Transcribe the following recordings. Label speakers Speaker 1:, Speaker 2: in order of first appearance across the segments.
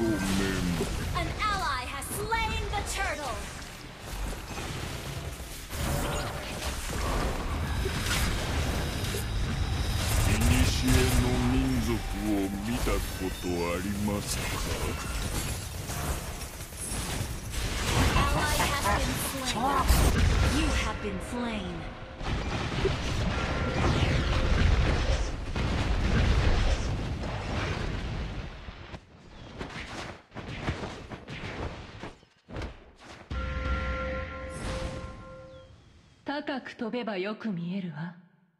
Speaker 1: An ally has slain the turtle.
Speaker 2: 古の民族を見たことありますか
Speaker 1: Ally has been slain. You have been slain.
Speaker 3: 高く飛べばよく見えるわ。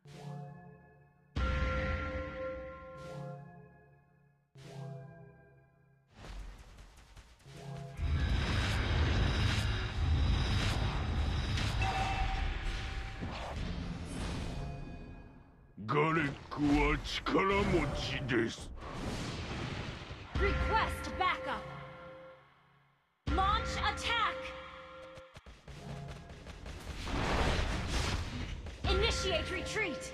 Speaker 2: ガレックは力持ちです。
Speaker 1: Request backup. Launch attack. Initiate retreat.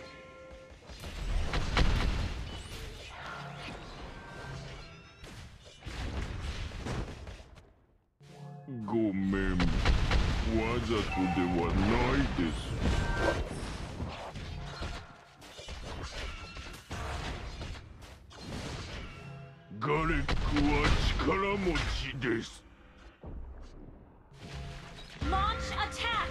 Speaker 2: ごめん、わざとではないです。ガレックは力持ちです。
Speaker 1: Launch attack.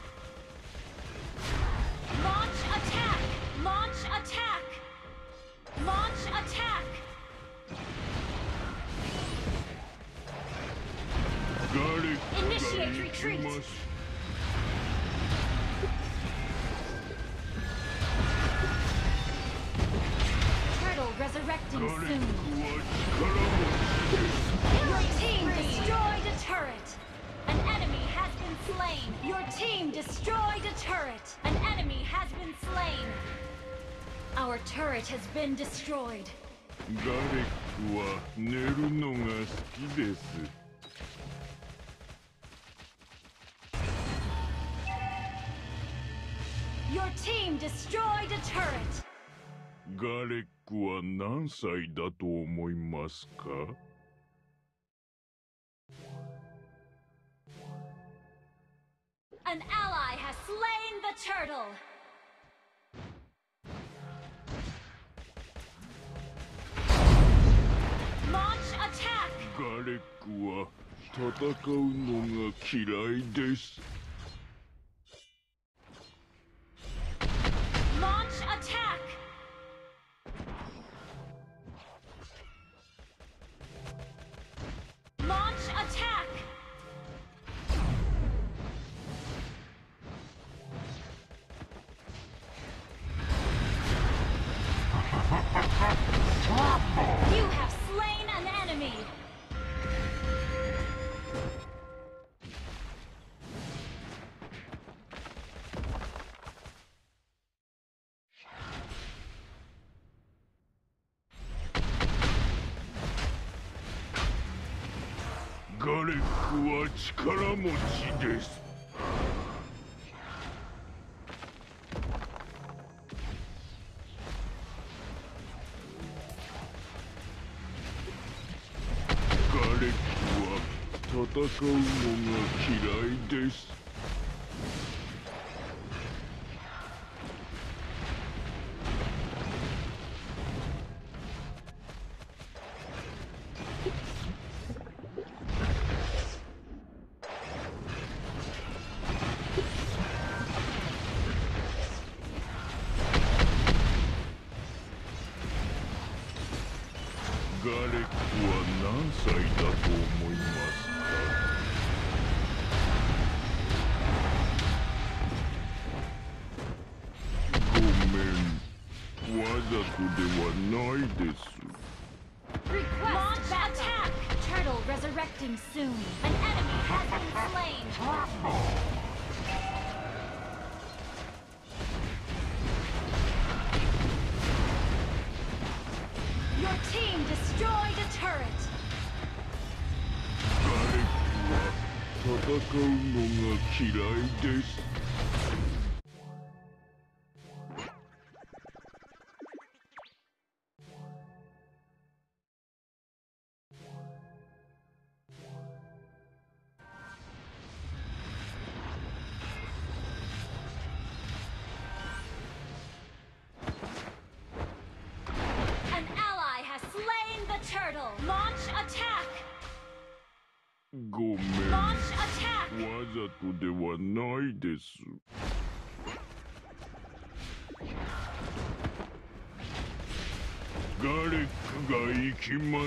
Speaker 1: Launch attack. Launch attack. Launch attack.
Speaker 2: ガレック
Speaker 1: Initiate
Speaker 2: が
Speaker 1: retreat.
Speaker 2: 行きます。
Speaker 1: Turtle resurrecting
Speaker 2: ガレック
Speaker 1: soon.
Speaker 2: は力持ちです。
Speaker 1: Your team destroyed a turret. An enemy has been slain. Your team destroyed a turret. An enemy has been slain. Our turret has been destroyed.
Speaker 2: ガレックは寝るのが好きです。
Speaker 1: Your team destroyed a turret.
Speaker 2: ガレックは何歳だと思いますか
Speaker 1: An ally has slain the turtle. Launch attack.
Speaker 2: ガレックは戦うのが嫌いです。
Speaker 1: Launch attack. Launch attack. You have slain an enemy.
Speaker 2: 「ガレックは力持ちです」「ガレックは戦うのが嫌いです」ガレックは何歳だと思いますかごめん、わざとではないです。
Speaker 1: Request attack. Turtle resurrecting soon. An enemy has been slain. Your team destroyed a turret.
Speaker 2: ガレックは戦うのが嫌いです。
Speaker 1: Launch attack.
Speaker 2: ごめん。
Speaker 1: Launch attack.
Speaker 2: わざとではないです。ガレックが行きます。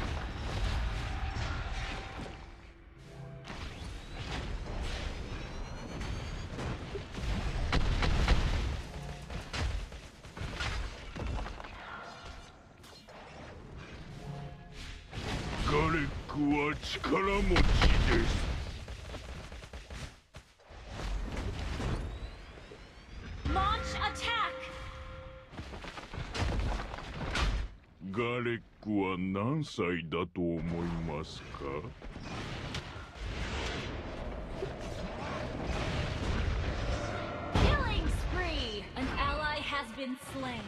Speaker 2: ガレックは力持ちです。
Speaker 1: Launch attack.
Speaker 2: ガレックは何歳だと思いますか？
Speaker 1: Killing spree. An ally has been slain.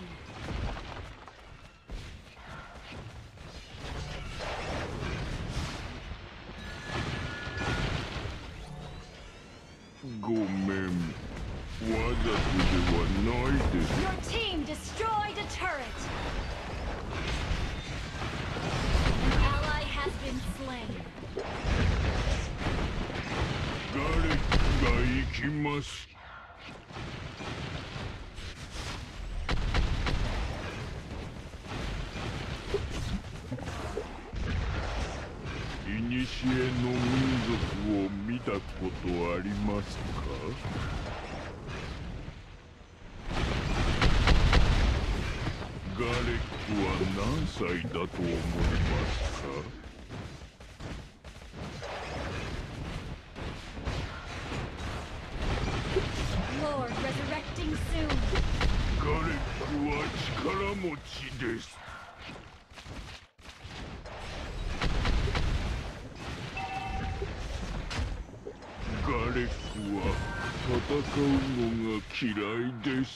Speaker 2: ごめん。わざとではないです。
Speaker 1: Your team destroyed a turret. An ally has been slain.
Speaker 2: ガレックが行きます。いにしえの民族を見たことありますか？ガレックは何歳だと思いますか？
Speaker 1: Lord resurrecting soon.
Speaker 2: ガレックは力持ちです。ガレックは戦うのが嫌いです。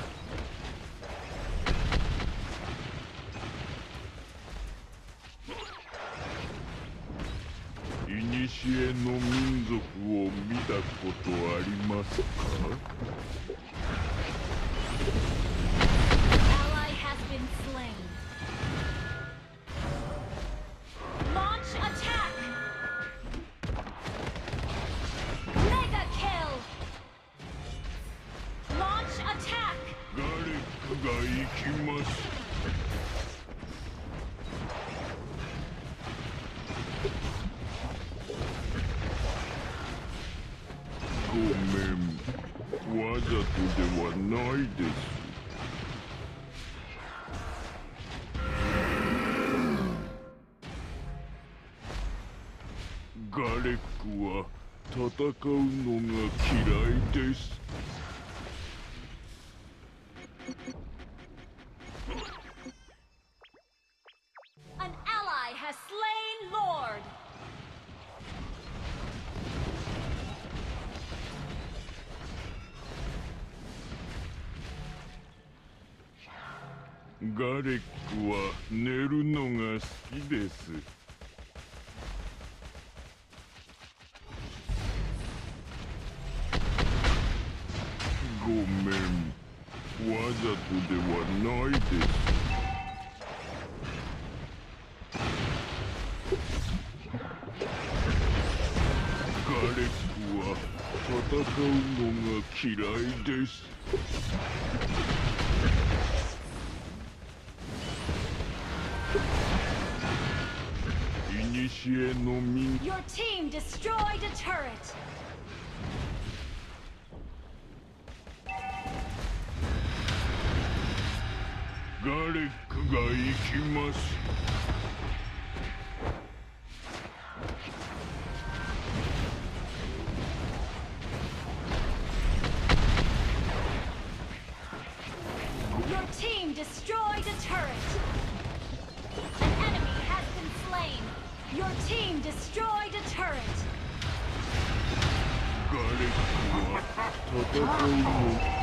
Speaker 2: いにしえの民族を見たことありますか？
Speaker 1: Ally has been slain. Launch attack. Mega kill. Launch attack.
Speaker 2: ガレックが行きます。ごめん。わざとではないです。ガレックは戦うのが嫌いです。
Speaker 1: An ally has slain Lord.
Speaker 2: ガレックは寝るのが好きです。ごめん。わざとではないです。ガレックは戦うのが嫌いです。 いにしえの民
Speaker 1: Your team destroyed a turret.
Speaker 2: ガレックが行きます。
Speaker 1: Your team destroyed a turret. An enemy has been slain. Your team destroyed a turret.
Speaker 2: ガレックは戦うの